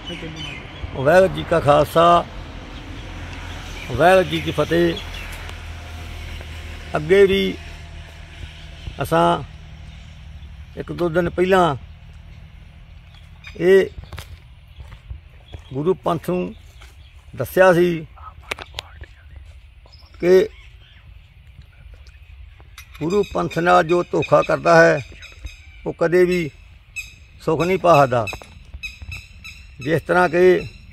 वाहगुरू जी का खालसा वाहगुरू जी की फतेह। अगे भी असां एक दो दिन पहला ये गुरु पंथ नूं दस्सिया सी कि गुरु पंथ नाल जो धोखा करता है वो कदे भी सुख नहीं पा सकदा। जिस तरह के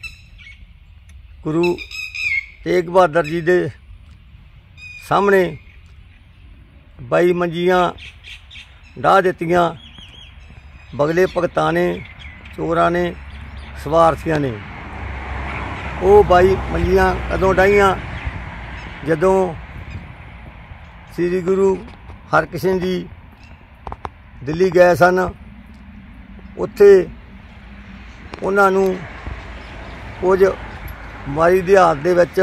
गुरु तेग बहादुर जी दे सामने 22 मंजियां डाह दित्तियां बगले भगतां ने, चोरां ने, स्वार्थियां ने। वो 22 मंजियां कदों डाहियां जदों श्री गुरु हरकृष्ण जी दिल्ली गए सन। उत्थे उन्हां नूं कुछ बीमारी दी हालत दे विच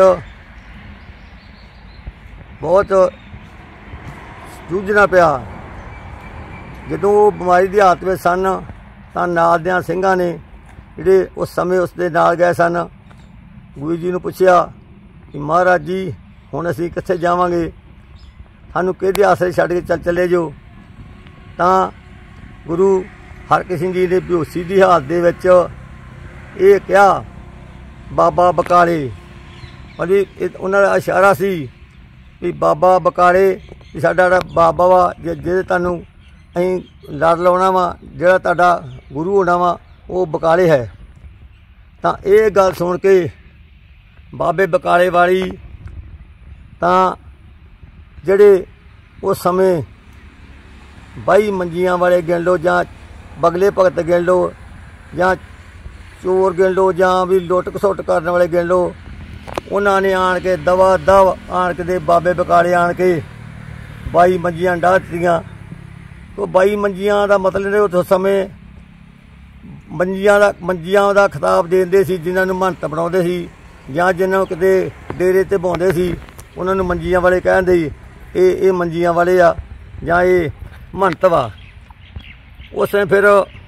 बहुत जूझना पिया। जदों वो बीमारी दी हालत में सन तां नाल दियां सिंघां ने जिहड़े उस समय उसदे नाल गए सन गुरु जी नूं पुछया कि महाराज जी हुण असीं कित्थे जावांगे, सानूं किहदे आसरे छड्ड के चले जो। तां गुरु हरकृष्ण जी ने बेहोशी की हालत दे विच ये कहा बाबा बकाले, मतलब उन्हां दा इशारा सी भी बाबा बकाले भी साडा बाबा वा जिहदे तुहानूं असीं लड़ लाउणा वा, जिहड़ा तुहाडा गुरु होना वा वो बकाले है। तां ये गल सुन के बाबे बकाले वाली तां जिहड़े उस समय 22 मंजियां वाले गिन लो जां बगले भगत गिन लो जां चोर गिन लो जां भी लुट घसुट करने वाले गिन लो, उन्होंने ने आन के दवा दव आन के बाबे बकाले आन के 22 मंजियां डाह दित्तियां। तो 22 मंजियां का मतलब उस समय मंजियां का खिताब देंदे सी जिन्होंने महंत बनाउंदे सी जां जिन्होंने किते डेरे ते बाउंदे सी उन्होंने मंजियां वाले कहंदे ये मंजियां वाले आ जां ये महंत वा। उस फिर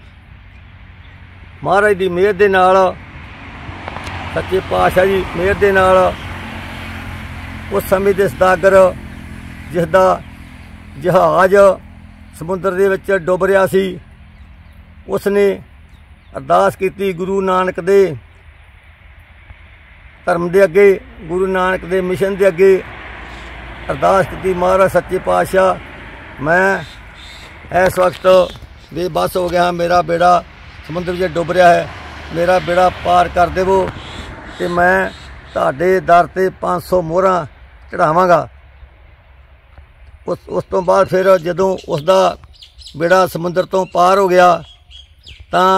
महाराज की मेहर दे नाल, सच्चे पातशाह जी मेहर दे नाल उस समय दे सदागर जिसदा जहाज समुद्र दे विच डुब रहा सी, उसने अरदास की गुरु नानक दे धर्म दे अगे, गुरु नानक दे मिशन दे अगे अरदास की महाराज सच्चे पातशाह मैं इस वक्त बेबस हो गया, मेरा बेड़ा समुद्र में डुब रहा है, मेरा बेड़ा पार कर देवो तो मैं तुहाडे दर ते 500 मोहरां चढ़ावांगा। उस तो बाद फिर जदों उसका बेड़ा समुद्र तो पार हो गया तां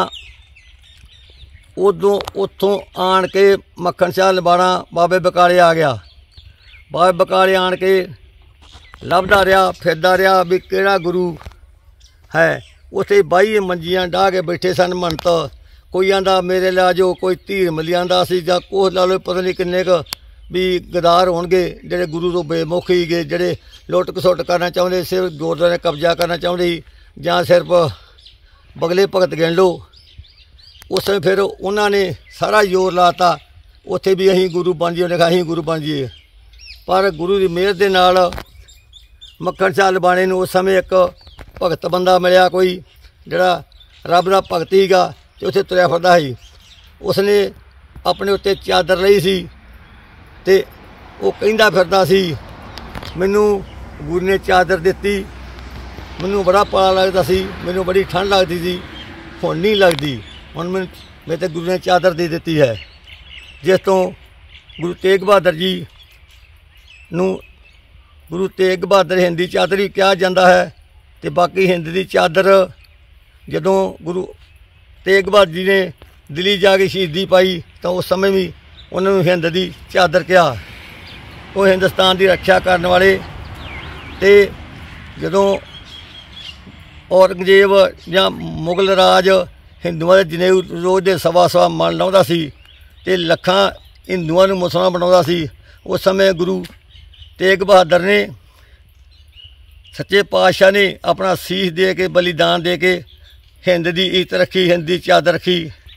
उदों उत्थों आन के मक्खन शाह लबाणा बाबे बकाले आ गया। बाबे बकाले आन के लभदा रहा फिरदा रहा भी किहड़ा गुरु है। उत्थे 22 मंजियां डाह के बैठे सन महंत, कोई आंदा मेरे ला जो, कोई धीर मिली आंदा सी जां कोह ला लो, पता नहीं किन्ने क भी गदार होणगे जिहड़े गुरु तो बेमुख ही गए, जिहड़े लुट घसुट करना चाहुंदे, सिर्फ गुरद्वारे कब्जा करना चाहुंदे जां सिर्फ बगले भगत गिन लो। उस समय फिर उन्होंने सारा जोर लाता उत्थे भी असीं गुरु बन जाइए, असीं गुरु बन जाइए। पर गुरु की मेहर दे नाल मक्खन शाह लबाणे नूं उस समय एक भगत बंदा मिलिया, कोई जिहड़ा रब दा भगत हीगा ते उत्थे तुरिया फिरदा सी। उसने अपने उत्ते चादर लई सी ते वो कहिंदा फिरदा सी मैनूं गुरु ने चादर दित्ती, मैनूं बड़ा पाला लगदा सी, मैनूं बड़ी ठंड लगदी सी, हुण नहीं लगदी, हुण मेरे ते गुरु ने चादर दे दित्ती है। जिस तो गुरु तेग बहादुर जी नूं गुरु तेग बहादुर हिंद की चादर ही कहा जाता है तो बाकी हिंद की चादर जदों गुरु तेग बहादुर जी ने दिल्ली जाके शहीदी पाई तो उस समय भी उन्होंने हिंद की चादर कहा। वो हिंदुस्तान की रक्षा करने वाले ते जदों औरंगजेब या मुगल राज हिंदुओं के जनेऊ रोज़ के सवा मन लाउंदा सी ते लखां हिंदुओं नूं मुसलमान बनाउंदा सी। उस समय गुरु तेग बहादुर ने सच्चे पातशाह ने अपना सीस दे के बलिदान दे के हिंद की इज्जत रखी, हिंद की चादर रखी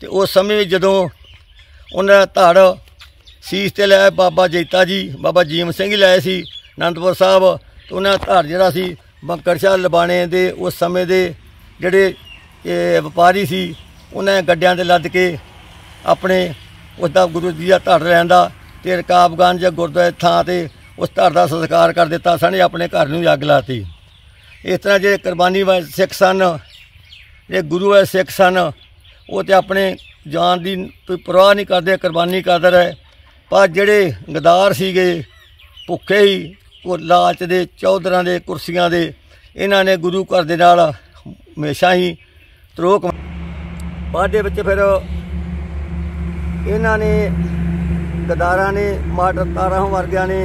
ਤੇ ਉਸ ਸਮੇਂ ਵਿੱਚ ਜਦੋਂ ਉਹਨਾਂ ਦਾ ਧੜ ਸੀਸ 'ਤੇ ਲਾਇਆ ਬਾਬਾ ਜੈਤਾ ਜੀ, ਬਾਬਾ ਜੀਮ ਸਿੰਘ ਹੀ ਲਾਏ ਸੀ ਅਨੰਦਪੁਰ ਸਾਹਿਬ। ਤੇ ਉਹਨਾਂ ਦਾ ਧੜ ਜਿਹੜਾ ਸੀ ਬੰਕਰ ਸ਼ਾਹ ਲਬਾਣੇ ਦੇ ਉਸ ਸਮੇਂ ਦੇ ਜਿਹੜੇ ਵਪਾਰੀ ਸੀ ਉਹਨਾਂ ਨੇ ਗੱਡਿਆਂ 'ਤੇ ਲੱਦ ਕੇ ਆਪਣੇ ਉਸ ਦਾ ਗੁਰੂ ਜੀ ਦਾ ਧੜ ਲੈਣ ਦਾ ਅਤੇ ਰਕਾਬਗੰਜ ਗੁਰਦੁਆਰੇ ਥਾਂ 'ਤੇ ਉਸ ਧੜ ਦਾ ਸੰਸਕਾਰ ਕਰ ਦਿੱਤਾ ਸਨ। ਆਪਣੇ ਘਰ ਨੂੰ ਅੱਗ ਲਾਤੀ। ਇਸ ਤਰ੍ਹਾਂ ਜਿਹੜੇ ਕੁਰਬਾਨੀ ਵਾਲੇ ਸਿੱਖ ਸਨ, ਜਿਹੜੇ ਗੁਰੂ ਵਾਲੇ ਸਿੱਖ ਸਨ, ਉਹ ਤਾਂ ਆਪਣੇ ਜਾਨ ਦੀ ਕੋਈ ਪਰਵਾਹ ਨਹੀਂ ਕਰਦੇ, ਕੁਰਬਾਨੀ ਕਰਦੇ ਰਹੇ। ਪਰ ਜਿਹੜੇ ਗਦਾਰ ਸੀਗੇ, ਭੁੱਖੇ ਹੀ ਉਹ ਲਾਲਚ ਦੇ, ਚੌਧਰਾਂ ਦੇ, ਕੁਰਸੀਆਂ ਦੇ, ਇਹਨਾਂ ਨੇ ਗੁਰੂ ਘਰ ਦੇ ਨਾਲ ਹਮੇਸ਼ਾ ਹੀ ਤਰੋਕ। ਬਾਅਦ ਦੇ ਵਿੱਚ ਫਿਰ ਇਹਨਾਂ ਨੇ ਗਦਾਰਾਂ ਨੇ, ਮਾਡਰ ਤਾਰਾਂ ਵਰਗਿਆਂ ਨੇ,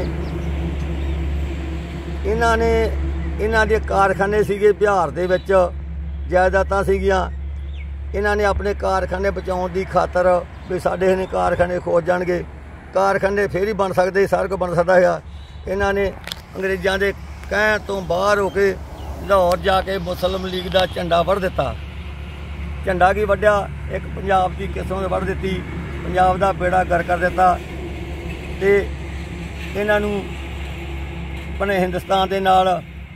ਇਹਨਾਂ ਦੇ ਕਾਰਖਾਨੇ ਸੀਗੇ ਬਿਹਾਰ ਦੇ ਵਿੱਚ, ਜਾਇਦਾਦਾਂ ਸੀਗੀਆਂ। ਇਹਨਾਂ ਨੇ ਆਪਣੇ ਕਾਰਖਾਨੇ ਬਚਾਉਣ ਦੀ ਖਾਤਰ ਵੀ ਸਾਡੇ ਇਹਨੇ ਕਾਰਖਾਨੇ ਖੋਜ ਜਾਣਗੇ, ਕਾਰਖਾਨੇ ਫੇਰ ਹੀ ਬਣ ਸਕਦੇ, ਸਾਰਾ ਕੁਝ ਬਣ ਸਕਦਾ ਹੈਗਾ। ਇਹਨਾਂ ਨੇ ਅੰਗਰੇਜ਼ਾਂ ਦੇ ਕਹਿਣ ਤੋਂ ਬਾਹਰ ਹੋ ਕੇ ਲਾਹੌਰ ਜਾ ਕੇ ਮੁਸਲਿਮ ਲੀਗ ਦਾ ਝੰਡਾ ਵੱਢ ਦਿੱਤਾ। ਝੰਡਾ ਕੀ ਵੱਢਿਆ, ਇੱਕ ਪੰਜਾਬ ਦੀ ਕਿਸਮ ਵੱਢ ਦਿੱਤੀ, ਪੰਜਾਬ ਦਾ ਬੇੜਾ ਗਰ ਕਰ ਦਿੱਤਾ। ਅਤੇ ਇਹਨਾਂ ਨੂੰ ਆਪਣੇ ਹਿੰਦੁਸਤਾਨ ਦੇ ਨਾਲ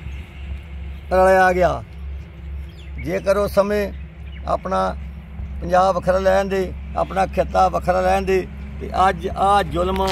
ਰਲਿਆ ਗਿਆ। ਜੇਕਰ ਉਸ ਸਮੇਂ ਆਪਣਾ ਪੰਜਾਬ ਵੱਖਰਾ ਲੈਣ ਦੇ, ਆਪਣਾ ਖਿੱਤਾ ਵੱਖਰਾ ਲੈਣ ਦੇ, ਅਤੇ ਅੱਜ ਆਹ ਜ਼ੁਲਮ,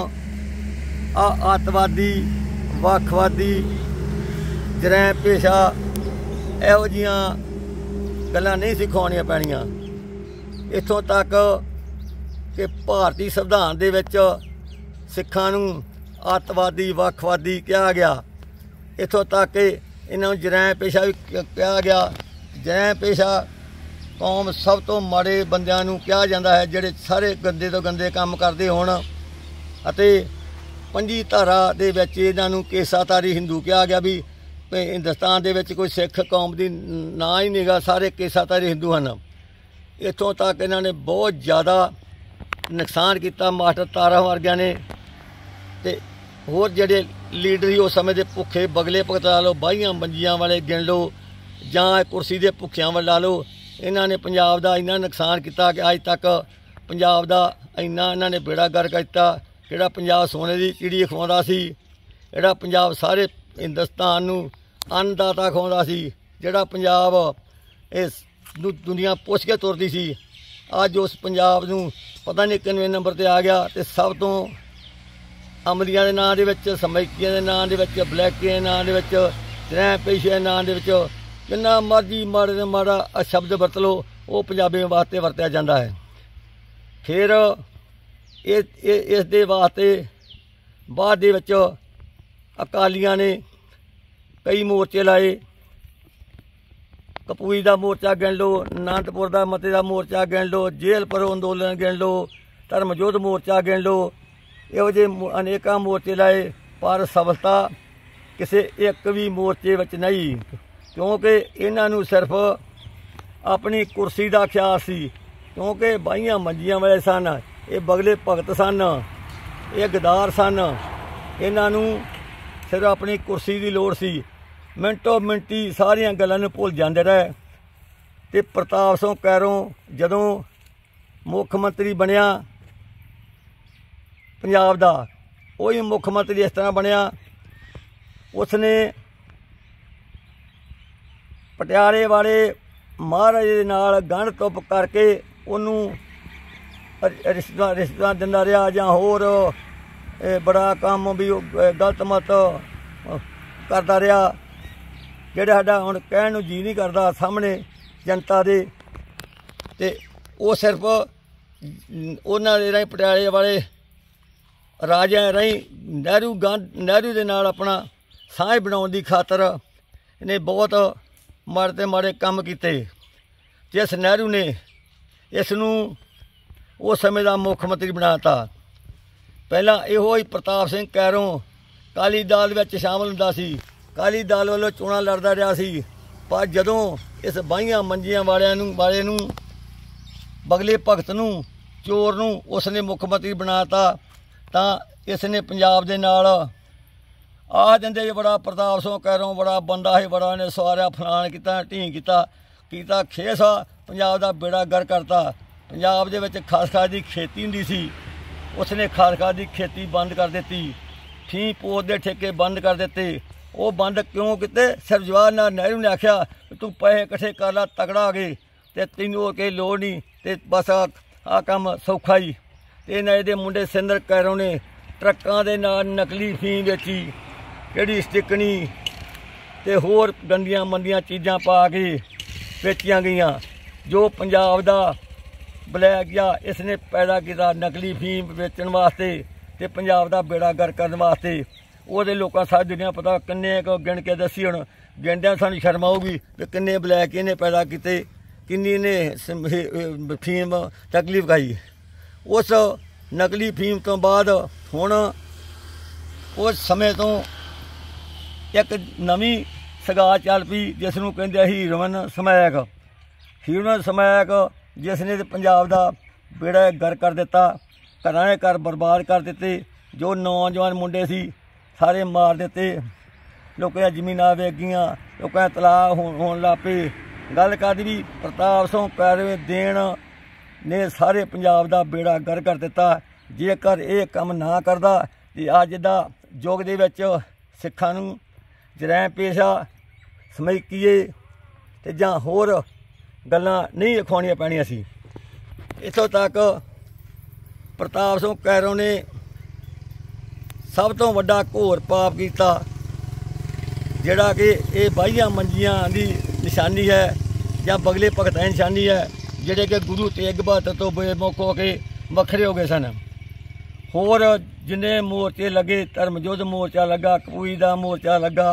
ਆਹ ਅੱਤਵਾਦੀ, ਵੱਖਵਾਦੀ, ਜਰੈਮ ਪੇਸ਼ਾ, ਇਹੋ ਜਿਹੀਆਂ ਗੱਲਾਂ ਨਹੀਂ ਸਿਖਾਉਣੀਆਂ ਪੈਣੀਆਂ। ਇੱਥੋਂ ਤੱਕ ਕਿ ਭਾਰਤੀ ਸੰਵਿਧਾਨ ਦੇ ਵਿੱਚ ਸਿੱਖਾਂ ਨੂੰ ਅੱਤਵਾਦੀ, ਵੱਖਵਾਦੀ ਕਿਹਾ ਗਿਆ। ਇੱਥੋਂ ਤੱਕ ਕਿ ਇਹਨਾਂ ਨੂੰ ਜਰੈਮ ਪੇਸ਼ਾ ਵੀ ਕਿਹਾ ਗਿਆ। ਜਰੈਮ ਪੇਸ਼ਾ ਕੌਮ ਸਭ ਤੋਂ ਮਾੜੇ ਬੰਦਿਆਂ ਨੂੰ ਕਿਹਾ ਜਾਂਦਾ ਹੈ, ਜਿਹੜੇ ਸਾਰੇ ਗੰਦੇ ਤੋਂ ਗੰਦੇ ਕੰਮ ਕਰਦੇ ਹੋਣ। ਅਤੇ 5 ਧਾਰਾ ਦੇ ਵਿੱਚ ਇਹਨਾਂ ਨੂੰ ਕੇਸਾਧਾਰੀ ਹਿੰਦੂ ਕਿਹਾ ਗਿਆ ਵੀ ਹਿੰਦੁਸਤਾਨ ਦੇ ਵਿੱਚ ਕੋਈ ਸਿੱਖ ਕੌਮ ਦੀ ਨਾਂ ਹੀ ਨਹੀਂਗਾ, ਸਾਰੇ ਕੇਸਾਧਾਰੀ ਹਿੰਦੂ ਹਨ। ਇੱਥੋਂ ਤੱਕ ਇਹਨਾਂ ਨੇ ਬਹੁਤ ਜ਼ਿਆਦਾ ਨੁਕਸਾਨ ਕੀਤਾ ਮਾਸਟਰ ਤਾਰਾ ਵਰਗਿਆਂ ਨੇ। ਅਤੇ ਹੋਰ ਜਿਹੜੇ ਲੀਡਰ ਸੀ ਉਸ ਸਮੇਂ ਦੇ, ਭੁੱਖੇ ਬਗਲੇ ਭਗਤ ਲਾ ਲਓ, ਬਾਹੀਆਂ ਮੰਜੀਆਂ ਵਾਲੇ ਗਿਣ ਲਓ, ਜਾਂ ਕੁਰਸੀ ਦੇ ਭੁੱਖਿਆਂ ਵਾਲੇ ਲਾ ਲਓ, ਇਹਨਾਂ ਨੇ ਪੰਜਾਬ ਦਾ ਇੰਨਾ ਨੁਕਸਾਨ ਕੀਤਾ ਕਿ ਅੱਜ ਤੱਕ ਪੰਜਾਬ ਦਾ ਇੰਨਾ ਇਹਨਾਂ ਨੇ ਬੇੜਾ ਗਰਕ ਕੀਤਾ। ਜਿਹੜਾ ਪੰਜਾਬ ਸੋਨੇ ਦੀ ਚਿੜੀ ਖਵਾਉਂਦਾ ਸੀ, ਜਿਹੜਾ ਪੰਜਾਬ ਸਾਰੇ ਹਿੰਦੁਸਤਾਨ ਨੂੰ ਅੰਨਦਾਤਾ ਖਵਾਉਂਦਾ ਸੀ, ਜਿਹੜਾ ਪੰਜਾਬ ਇਸ ਨੂੰ ਦੁਨੀਆ ਪੁੱਛ ਕੇ ਤੁਰਦੀ ਸੀ, ਅੱਜ ਉਸ ਪੰਜਾਬ ਨੂੰ ਪਤਾ ਨਹੀਂ ਕਿੰਨਵੇਂ ਨੰਬਰ 'ਤੇ ਆ ਗਿਆ। ਅਤੇ ਸਭ ਤੋਂ ਅਮਲੀਆਂ ਦੇ ਨਾਂ ਦੇ ਵਿੱਚ, ਸਮੈਕੀਆਂ ਦੇ ਨਾਂ ਦੇ ਵਿੱਚ, ਬਲੈਕੀਆਂ ਦੇ ਨਾਂ ਦੇ ਵਿੱਚ, ਜਰੈਮ ਪੇਸ਼ੇ ਦੇ ਨਾਂ ਦੇ ਵਿੱਚ ਜਿੰਨਾ ਮਰਜ਼ੀ ਮਾੜੇ ਤੋਂ ਮਾੜਾ ਸ਼ਬਦ ਵਰਤ ਲਓ, ਉਹ ਪੰਜਾਬੀਆਂ ਵਾਸਤੇ ਵਰਤਿਆ ਜਾਂਦਾ ਹੈ। ਫਿਰ ਇਸ ਦੇ ਵਾਸਤੇ ਬਾਅਦ ਦੇ ਵਿੱਚ ਅਕਾਲੀਆਂ ਨੇ ਕਈ ਮੋਰਚੇ ਲਾਏ। ਕਪੂਈ ਦਾ ਮੋਰਚਾ ਗਿਣ ਲਓ, ਅਨੰਦਪੁਰ ਦਾ ਮਤੇ ਦਾ ਮੋਰਚਾ ਗਿਣ ਲਓ, ਜੇਲ੍ਹ ਭਰੋ ਅੰਦੋਲਨ ਗਿਣ ਲਓ, ਧਰਮ ਯੁੱਧ ਮੋਰਚਾ ਗਿਣ ਲਓ। ਇਹੋ ਜਿਹੇ ਅਨੇਕਾਂ ਮੋਰਚੇ ਲਾਏ, ਪਰ ਸਫਲਤਾ ਕਿਸੇ ਇੱਕ ਵੀ ਮੋਰਚੇ ਵਿੱਚ ਨਹੀਂ, ਕਿਉਂਕਿ ਇਹਨਾਂ ਨੂੰ ਸਿਰਫ ਆਪਣੀ ਕੁਰਸੀ ਦਾ ਖਿਆਲ ਸੀ। ਕਿਉਂਕਿ ਬਾਹੀਆਂ ਮੰਜੀਆਂ ਵਾਲੇ ਸਨ, ਇਹ ਬਗਲੇ ਭਗਤ ਸਨ, ਇਹ ਗਦਾਰ ਸਨ। ਇਹਨਾਂ ਨੂੰ ਸਿਰਫ ਆਪਣੀ ਕੁਰਸੀ ਦੀ ਲੋੜ ਸੀ। ਮਿੰਟੋ ਮਿੰਟੀ ਸਾਰੀਆਂ ਗੱਲਾਂ ਨੂੰ ਭੁੱਲ ਜਾਂਦੇ ਰਹੇ। ਅਤੇ ਪ੍ਰਤਾਪ ਸਿੰਘ ਕੈਰੋਂ ਜਦੋਂ ਮੁੱਖ ਮੰਤਰੀ ਬਣਿਆ ਪੰਜਾਬ ਦਾ, ਉਹੀ ਮੁੱਖ ਮੰਤਰੀ ਇਸ ਤਰ੍ਹਾਂ ਬਣਿਆ, ਉਸਨੇ ਪਟਿਆਲੇ ਵਾਲੇ ਮਹਾਰਾਜੇ ਦੇ ਨਾਲ ਗੰਢ ਤੁੱਪ ਕਰਕੇ ਉਹਨੂੰ ਰਿਸ਼ਤਾ ਦਿੰਦਾ ਰਿਹਾ, ਜਾਂ ਹੋਰ ਬੜਾ ਕੰਮ ਵੀ ਗਲਤ ਮਤ ਕਰਦਾ ਰਿਹਾ, ਜਿਹੜਾ ਸਾਡਾ ਹੁਣ ਕਹਿਣ ਨੂੰ ਜੀ ਨਹੀਂ ਕਰਦਾ ਸਾਹਮਣੇ ਜਨਤਾ ਦੇ। ਅਤੇ ਉਹ ਸਿਰਫ ਉਹਨਾਂ ਦੇ ਰਾਹੀਂ, ਪਟਿਆਲੇ ਵਾਲੇ ਰਾਜਿਆਂ ਰਾਹੀਂ ਨਹਿਰੂ ਦੇ ਨਾਲ ਆਪਣਾ ਸਾਂਝ ਬਣਾਉਣ ਦੀ ਖਾਤਰ ਇਹਨੇ ਬਹੁਤ ਮਾੜੇ ਤੋਂ ਮਾੜੇ ਕੰਮ ਕੀਤੇ। ਜਿਸ ਨਹਿਰੂ ਨੇ ਇਸ ਨੂੰ ਉਸ ਸਮੇਂ ਦਾ ਮੁੱਖ ਮੰਤਰੀ ਬਣਾ ਤਾ। ਪਹਿਲਾਂ ਇਹੋ ਹੀ ਪ੍ਰਤਾਪ ਸਿੰਘ ਕੈਰੋਂ ਅਕਾਲੀ ਦਲ ਵਿੱਚ ਸ਼ਾਮਲ ਹੁੰਦਾ ਸੀ, ਅਕਾਲੀ ਦਲ ਵੱਲੋਂ ਚੋਣਾਂ ਲੜਦਾ ਰਿਹਾ ਸੀ। ਪਰ ਜਦੋਂ ਇਸ ਬਾਹੀਆਂ ਮੰਜੀਆਂ ਵਾਲੇ ਨੂੰ ਬਗਲੇ ਭਗਤ ਨੂੰ, ਚੋਰ ਨੂੰ ਉਸਨੇ ਮੁੱਖ ਮੰਤਰੀ ਬਣਾ ਤਾ, ਤਾਂ ਇਸ ਨੇ ਪੰਜਾਬ ਦੇ ਨਾਲ ਆਹ ਦਿੰਦੇ ਜੀ ਬੜਾ ਪ੍ਰਤਾਪ ਸਿੰਘ ਕੈਰੋਂ ਬੜਾ ਬੰਦਾ ਸੀ, ਬੜਾ ਨੇ ਸਵਾਰਿਆ, ਫਲਾਣ ਕੀਤਾ, ਢੀਂ ਕੀਤਾ ਖੇਸ ਆ, ਪੰਜਾਬ ਦਾ ਬੇੜਾ ਗਰ ਕਰਤਾ। ਪੰਜਾਬ ਦੇ ਵਿੱਚ ਖਾਸ ਦੀ ਖੇਤੀ ਹੁੰਦੀ ਸੀ, ਉਸਨੇ ਖਾਸ ਦੀ ਖੇਤੀ ਬੰਦ ਕਰ ਦਿੱਤੀ। ਫੀਮ ਪੋਤ ਦੇ ਠੇਕੇ ਬੰਦ ਕਰ ਦਿੱਤੇ। ਉਹ ਬੰਦ ਕਿਉਂ ਕੀਤੇ? ਸਿਰਫ ਜਵਾਹਰ ਲਾਲ ਨਹਿਰੂ ਨੇ ਆਖਿਆ ਤੂੰ ਪੈਸੇ ਇਕੱਠੇ ਕਰ ਲਾ, ਤਕੜਾ ਹੋ ਗਏ ਅਤੇ ਤੈਨੂੰ ਉਹ ਕਿਸੇ ਲੋੜ ਨਹੀਂ, ਅਤੇ ਬਸ ਆਹ ਕੰਮ ਸੌਖਾ ਹੀ। ਅਤੇ ਇਹਨਾਂ ਇਹਦੇ ਮੁੰਡੇ ਸਿੰਦਰ ਕੈਰੋਂ ਨੇ ਟਰੱਕਾਂ ਦੇ ਨਾਲ ਨਕਲੀ ਫੀਮ ਵੇਚੀ, ਕਿਹੜੀ ਸਟਿਕਣੀ ਅਤੇ ਹੋਰ ਗੰਦੀਆਂ ਮੰਦੀਆਂ ਚੀਜ਼ਾਂ ਪਾ ਕੇ ਵੇਚੀਆਂ ਗਈਆਂ। ਜੋ ਪੰਜਾਬ ਦਾ ਬਲੈਕ ਜਾਂ ਇਸ ਨੇ ਪੈਦਾ ਕੀਤਾ ਨਕਲੀ ਫੀਮ ਵੇਚਣ ਵਾਸਤੇ ਅਤੇ ਪੰਜਾਬ ਦਾ ਬੇੜਾ ਗਰਕ ਕਰਨ ਵਾਸਤੇ। ਉਹਦੇ ਲੋਕਾਂ ਸਾਰੀ ਦੁਨੀਆ ਪਤਾ ਕਿੰਨੇ ਕੁ ਗਿਣ ਕੇ ਦੱਸੀ। ਹੁਣ ਗਿਣਦਿਆਂ ਸਾਨੂੰ ਸ਼ਰਮ ਆਊਗੀ ਵੀ ਕਿੰਨੇ ਬਲੈਕ ਇਹਨੇ ਪੈਦਾ ਕੀਤੇ, ਕਿੰਨੀ ਇਹਨੇ ਫੀਮ ਤਕਲੀਫ ਖਾਈ। ਉਸ ਨਕਲੀ ਫੀਮ ਤੋਂ ਬਾਅਦ ਹੁਣ ਉਸ ਸਮੇਂ ਤੋਂ ਇੱਕ ਨਵੀਂ ਸਗਾਤ ਚੱਲ ਪਈ ਜਿਸ ਨੂੰ ਕਹਿੰਦੇ ਹੀਰੋਇਨ ਸਮੈਕ। ਹੀਰੋਇਨ ਸਮੈਕ ਜਿਸ ਨੇ ਪੰਜਾਬ ਦਾ ਬੇੜਾ ਗਰਕ ਕਰ ਦਿੱਤਾ, ਘਰਾਂ ਦੇ ਘਰ ਬਰਬਾਦ ਕਰ ਦਿੱਤੇ। ਜੋ ਨੌਜਵਾਨ ਮੁੰਡੇ ਸੀ ਸਾਰੇ ਮਾਰ ਦਿੱਤੇ, ਲੋਕਾਂ ਦੀਆਂ ਜ਼ਮੀਨਾਂ ਵੇਚ ਗਈਆਂ, ਲੋਕਾਂ ਦੇ ਤਲਾਕ ਹੋਣ ਲੱਗ ਪਏ। ਗੱਲ ਕਰਦੀ ਵੀ ਪ੍ਰਤਾਪ ਸਿੰਘ ਪੈਰਵੇ ਦੇਣ ਨੇ ਸਾਰੇ ਪੰਜਾਬ ਦਾ ਬੇੜਾ ਗਰਕ ਕਰ ਦਿੱਤਾ। ਜੇਕਰ ਇਹ ਕੰਮ ਨਾ ਕਰਦਾ ਤਾਂ ਅੱਜ ਦਾ ਯੁੱਗ ਦੇ ਵਿੱਚ ਸਿੱਖਾਂ ਨੂੰ ਜਰੈਮ ਪੇਸ਼ਾ ਸਮੈਕੀਏ ਅਤੇ ਜਾਂ ਹੋਰ ਗੱਲਾਂ ਨਹੀਂ ਵਿਖਾਉਣੀਆਂ ਪੈਣੀਆਂ ਸੀ। ਇੱਥੋਂ ਤੱਕ ਪ੍ਰਤਾਪ ਸਿੰਘ ਕੈਰੋਂ ਨੇ ਸਭ ਤੋਂ ਵੱਡਾ ਘੋਰ ਪਾਪ ਕੀਤਾ, ਜਿਹੜਾ ਕਿ ਇਹ ਬਾਹੀਆਂ ਮੰਜੀਆਂ ਦੀ ਨਿਸ਼ਾਨੀ ਹੈ ਜਾਂ ਬਗਲੇ ਭਗਤਾਂ ਦੀ ਨਿਸ਼ਾਨੀ ਹੈ, ਜਿਹੜੇ ਕਿ ਗੁਰੂ ਤੇਗ ਬਹਾਦਰ ਤੋਂ ਬੇਮੁਖ ਹੋ ਕੇ ਵੱਖਰੇ ਹੋ ਗਏ ਸਨ। ਹੋਰ ਜਿੰਨੇ ਮੋਰਚੇ ਲੱਗੇ, ਧਰਮ ਯੁੱਧ ਮੋਰਚਾ ਲੱਗਾ, ਕਪੂਈ ਦਾ ਮੋਰਚਾ ਲੱਗਾ,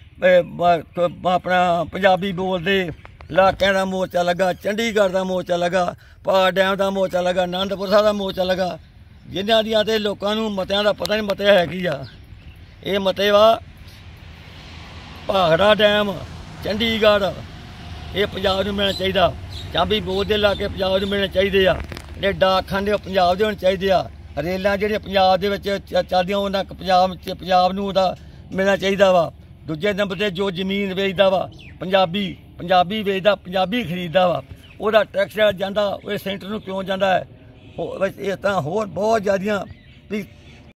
ਆਪਣਾ ਪੰਜਾਬੀ ਬੋਲਦੇ ਇਲਾਕਿਆਂ ਦਾ ਮੋਰਚਾ ਲੱਗਾ, ਚੰਡੀਗੜ੍ਹ ਦਾ ਮੋਰਚਾ ਲੱਗਾ, ਪਹਾੜ ਡੈਮ ਦਾ ਮੋਰਚਾ ਲੱਗਾ, ਅਨੰਦਪੁਰ ਸਾਹਿਬ ਦਾ ਮੋਰਚਾ ਲੱਗਾ, ਜਿਨ੍ਹਾਂ ਦੀਆਂ ਤੇ ਲੋਕਾਂ ਨੂੰ ਮਤਿਆਂ ਦਾ ਪਤਾ ਨਹੀਂ ਮਤੇ ਹੈ ਕੀ ਆ। ਇਹ ਮਤੇ ਵਾ ਭਾਖੜਾ ਡੈਮ, ਚੰਡੀਗੜ੍ਹ, ਇਹ ਪੰਜਾਬ ਨੂੰ ਮਿਲਣਾ ਚਾਹੀਦਾ। ਪੰਜਾਬੀ ਬੋਲਦੇ ਇਲਾਕੇ ਪੰਜਾਬ ਨੂੰ ਮਿਲਣੇ ਚਾਹੀਦੇ ਆ। ਜਿਹੜੇ ਡਾਕਖਾਨੇ ਉਹ ਪੰਜਾਬ ਦੇ ਹੋਣੇ ਚਾਹੀਦੇ ਆ। ਰੇਲਾਂ ਜਿਹੜੀਆਂ ਪੰਜਾਬ ਦੇ ਵਿੱਚ ਚੱਲਦੀਆਂ ਉਹਨਾਂ ਪੰਜਾਬ ਨੂੰ ਉਹਦਾ ਮਿਲਣਾ ਚਾਹੀਦਾ ਵਾ। ਦੂਜੇ ਨੰਬਰ 'ਤੇ ਜੋ ਜ਼ਮੀਨ ਵੇਚਦਾ ਵਾ ਪੰਜਾਬੀ ਵੇਚਦਾ, ਪੰਜਾਬੀ ਖਰੀਦਦਾ ਵਾ, ਉਹਦਾ ਟੈਕਸ ਜਾਂਦਾ, ਉਹ ਸੈਂਟਰ ਨੂੰ ਕਿਉਂ ਜਾਂਦਾ ਹੈ? ਇਸ ਤਰ੍ਹਾਂ ਹੋਰ ਬਹੁਤ ਜ਼ਿਆਦੀਆਂ ਵੀ